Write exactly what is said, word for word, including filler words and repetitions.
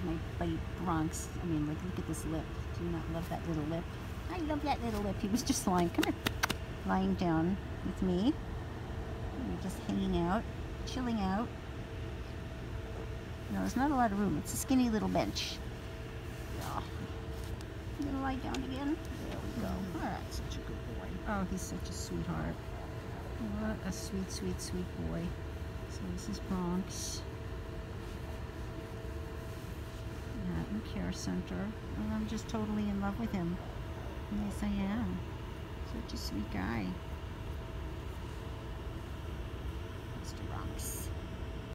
is my buddy Bronx. I mean, like, look at this lip. Do you not love that little lip? I love that little lip. He was just lying, come here, lying down with me. We're just hanging out, chilling out. No, there's not a lot of room. It's a skinny little bench. Yeah. You gonna lie down again? There we go. All right, such a good boy. Oh, he's such a sweetheart. What a sweet, sweet, sweet boy. So this is Bronx. Manhattan Care Center. And I'm just totally in love with him. Yes, I am. Such a sweet guy.